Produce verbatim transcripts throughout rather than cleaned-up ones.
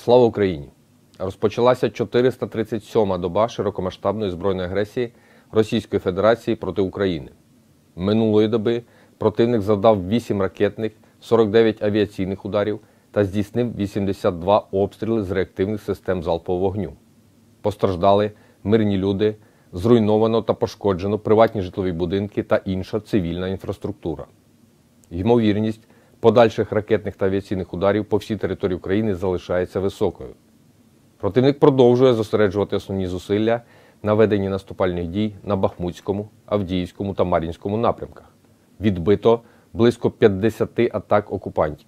Слава Україні! Розпочалася чотириста тридцять сьома доба широкомасштабної збройної агресії Російської Федерації проти України. Минулої доби противник завдав вісім ракетних, сорок дев'ять авіаційних ударів та здійснив вісімдесят два обстріли з реактивних систем залпового вогню. Постраждали мирні люди, зруйновано та пошкоджено приватні житлові будинки та інша цивільна інфраструктура. Ймовірність подальших ракетних та авіаційних ударів по всій території України залишається високою. Противник продовжує зосереджувати основні зусилля на веденні наступальних дій на Бахмутському, Авдіївському та Мар'їнському напрямках. Відбито близько п'ятдесят атак окупантів.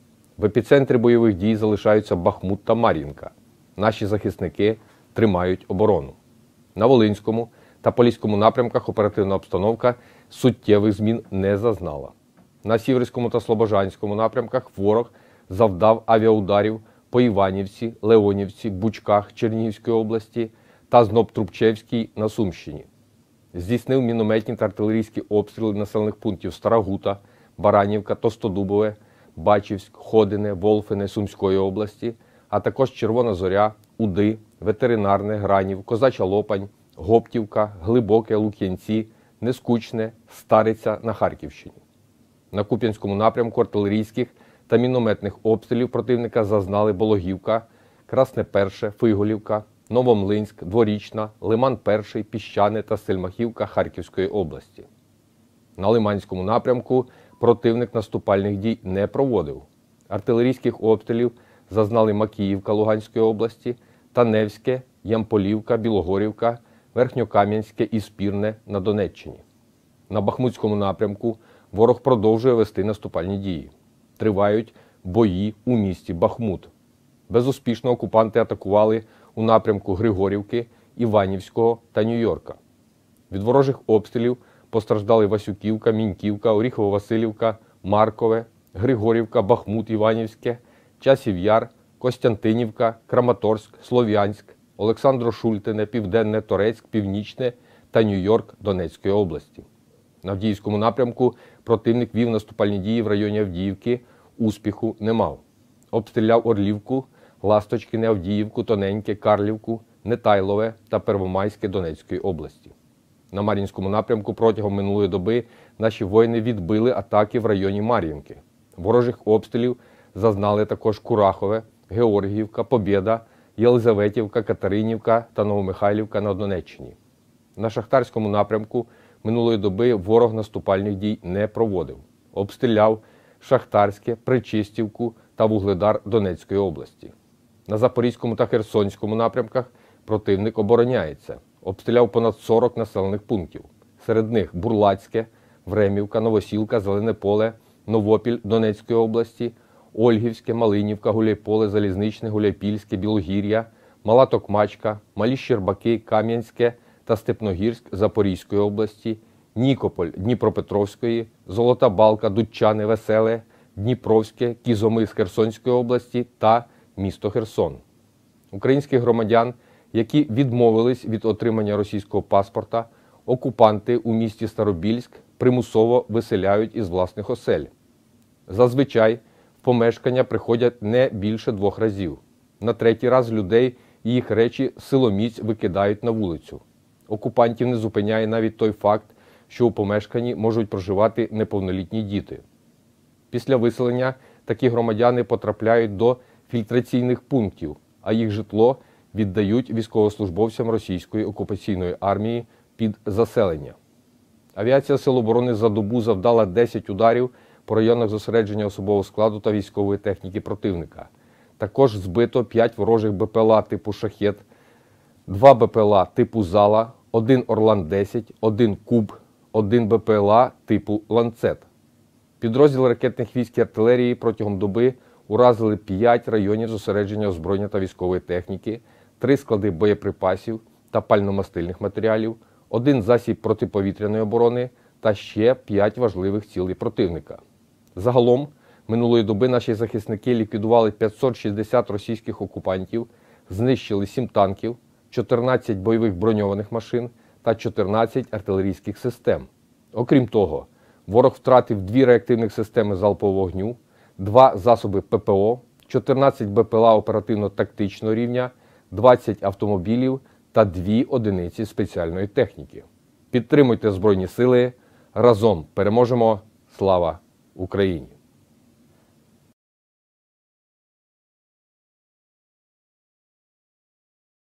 В епіцентрі бойових дій залишаються Бахмут та Мар'їнка. Наші захисники тримають оборону. На Волинському та Поліському напрямках оперативна обстановка суттєвих змін не зазнала. На Сіверському та Слобожанському напрямках ворог завдав авіаударів по Іванівці, Леонівці, Бучках Чернігівської області та Зноб-Трубчевській на Сумщині. Здійснив мінометні та артилерійські обстріли населених пунктів Старогута, Баранівка, Тостодубове, Бачівськ, Ходине, Волфине Сумської області, а також Червона Зоря, Уди, Ветеринарне, Гранів, Козача Лопань, Гоптівка, Глибоке, Лук'янці, Нескучне, Стариця на Харківщині. На Куп'янському напрямку артилерійських та мінометних обстрілів противника зазнали Бологівка, Красне Перше, Фиголівка, Новомлинськ, Дворічна, Лиман-Перший, Піщане та Стельмахівка Харківської області. На Лиманському напрямку противник наступальних дій не проводив. Артилерійських обстрілів зазнали Макіївка Луганської області та Невське, Ямполівка, Білогорівка, Верхньокам'янське і Спірне на Донеччині. На Бахмутському напрямку ворог продовжує вести наступальні дії. Тривають бої у місті Бахмут. Безуспішно окупанти атакували у напрямку Григорівки, Іванівського та Нью-Йорка. Від ворожих обстрілів постраждали Васюківка, Міньківка, Оріхово-Василівка, Маркове, Григорівка, Бахмут, Іванівське, Часів Яр, Костянтинівка, Краматорськ, Слов'янськ, Олександро-Шультине, Південне, Торецьк, Північне та Нью-Йорк Донецької області. На Авдіївському напрямку противник вів наступальні дії в районі Авдіївки, успіху не мав. Обстріляв Орлівку, Ласточкине, Авдіївку, Тоненьке, Карлівку, Нетайлове та Первомайське Донецької області. На Мар'їнському напрямку протягом минулої доби наші воїни відбили атаки в районі Мар'їнки. Ворожих обстрілів зазнали також Курахове, Георгіївка, Побєда, Єлизаветівка, Катеринівка та Новомихайлівка на Донеччині. На Шахтарському напрямку минулої доби ворог наступальних дій не проводив. Обстріляв Шахтарське, Причистівку та Вугледар Донецької області. На Запорізькому та Херсонському напрямках противник обороняється. Обстріляв понад сорок населених пунктів. Серед них Бурлацьке, Времівка, Новосілка, Зелене Поле, Новопіль Донецької області, Ольгівське, Малинівка, Гуляйполе, Залізничне, Гуляйпільське, Білогір'я, Мала Токмачка, Малі Щербаки, Кам'янське та Степногірськ Запорізької області, Нікополь Дніпропетровської, Золота Балка, Дудчани, Веселе, Дніпровське, Кізомис Херсонської області та місто Херсон. Українських громадян, які відмовились від отримання російського паспорта, окупанти у місті Старобільськ примусово виселяють із власних осель. Зазвичай в помешкання приходять не більше двох разів. На третій раз людей і їх речі силоміць викидають на вулицю. Окупантів не зупиняє навіть той факт, що у помешканні можуть проживати неповнолітні діти. Після виселення такі громадяни потрапляють до фільтраційних пунктів, а їх житло віддають військовослужбовцям російської окупаційної армії під заселення. Авіація Сил оборони за добу завдала десять ударів по районах зосередження особового складу та військової техніки противника. Також збито п'ять ворожих БПЛА типу «Шахет», два БПЛА типу «Зала», один Орлан десять, один Куб, один БПЛА типу «Ланцет». Підрозділи ракетних військ і артилерії протягом доби уразили п'ять районів зосередження озброєння та військової техніки, три склади боєприпасів та пально-мастильних матеріалів, один засіб протиповітряної оборони та ще п'ять важливих цілей противника. Загалом, минулої доби наші захисники ліквідували п'ятсот шістдесят російських окупантів, знищили сім танків, чотирнадцять бойових броньованих машин та чотирнадцять артилерійських систем. Окрім того, ворог втратив дві реактивних системи залпового вогню, два засоби ППО, чотирнадцять БПЛА оперативно-тактичного рівня, двадцять автомобілів та дві одиниці спеціальної техніки. Підтримуйте Збройні Сили. Разом переможемо. Слава Україні!